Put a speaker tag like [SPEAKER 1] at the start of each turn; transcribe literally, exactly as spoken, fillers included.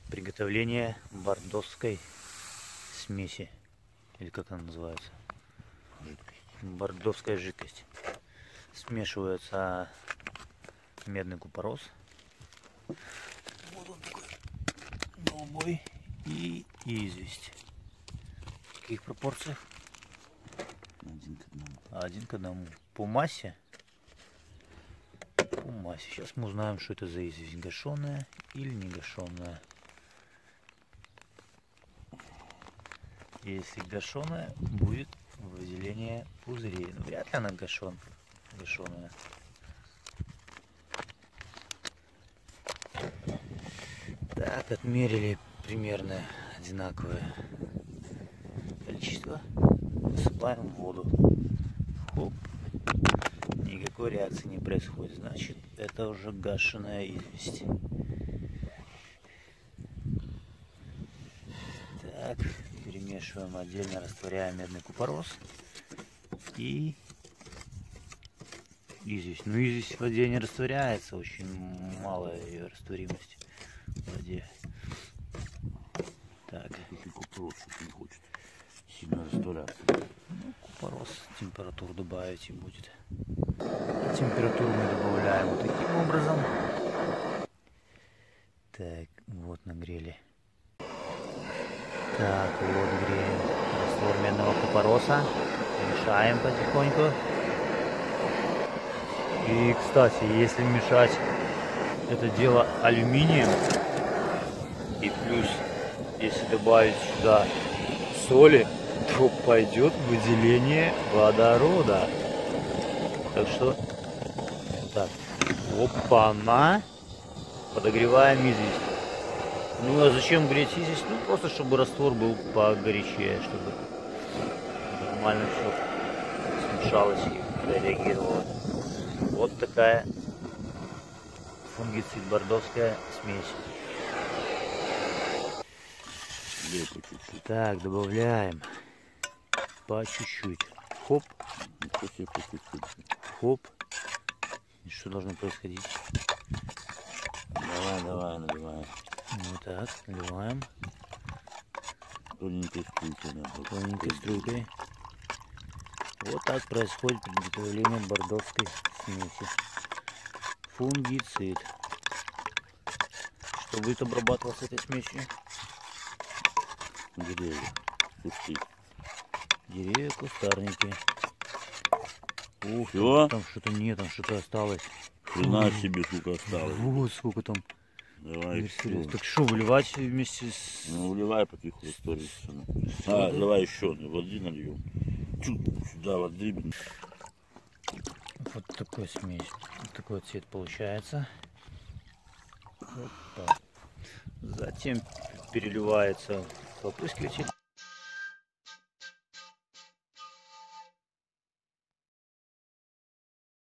[SPEAKER 1] Приготовление бордоской смеси, или как она называется,
[SPEAKER 2] Жидкость.
[SPEAKER 1] бордоская жидкость. Смешивается медный купорос, вот он такой голубой, и известь. В каких пропорциях?
[SPEAKER 2] Один к одному.
[SPEAKER 1] Один к одному. По массе? По массе. Сейчас мы узнаем, что это за известь, гашеная или не гашеная. Если гашеная, будет выделение пузырей. Но вряд ли она гашен, гашеная. Так, отмерили примерно одинаковое количество. Высыпаем в воду. Хоп. Никакой реакции не происходит. Значит, это уже гашеная известь. Так, перемешиваем, отдельно растворяем медный купорос и известь. Ну, известь в воде не растворяется, очень малая ее растворимость в воде. Так.
[SPEAKER 2] Если купорос не хочет сильно растворяться.
[SPEAKER 1] Ну, купорос температуру добавить и будет. Температуру мы добавляем вот таким образом. Так, вот нагрели. Так, вот греем раствор медного купороса. Мешаем потихоньку. И, кстати, если мешать это дело алюминием, и плюс, если добавить сюда соли, то пойдет выделение водорода. Так что, так, опа-на, подогреваем известь. Ну а зачем греть известь? Ну просто чтобы раствор был погорячее, чтобы нормально все смешалось и реагировало. Вот такая фунгицид бордоская смесь.
[SPEAKER 2] По чуть-чуть.
[SPEAKER 1] Так, добавляем по чуть-чуть. Хоп.
[SPEAKER 2] По чуть-чуть.
[SPEAKER 1] Хоп. И что должно происходить?
[SPEAKER 2] Давай, давай, наливаем.
[SPEAKER 1] Вот так, наливаем.
[SPEAKER 2] Тоненькой струйкой надо.
[SPEAKER 1] Тоненькой струйкой. Вот так происходит приготовление бордоской смеси. Фунгицид. Что будет обрабатываться этой смесью?
[SPEAKER 2] Деревья, кусты.
[SPEAKER 1] Деревья, кустарники. Ух,
[SPEAKER 2] Всё?
[SPEAKER 1] там что-то нет, там что-то осталось.
[SPEAKER 2] Хрена себе, сколько осталось.
[SPEAKER 1] Вот сколько там.
[SPEAKER 2] Давай, все.
[SPEAKER 1] Так что, выливать вместе с...
[SPEAKER 2] Ну, выливай потиху историю. А, давай еще воды нальем. Чуть сюда воды.
[SPEAKER 1] Вот такой смесь. Вот такой цвет получается. Опа. Затем переливается в опрыскиватель.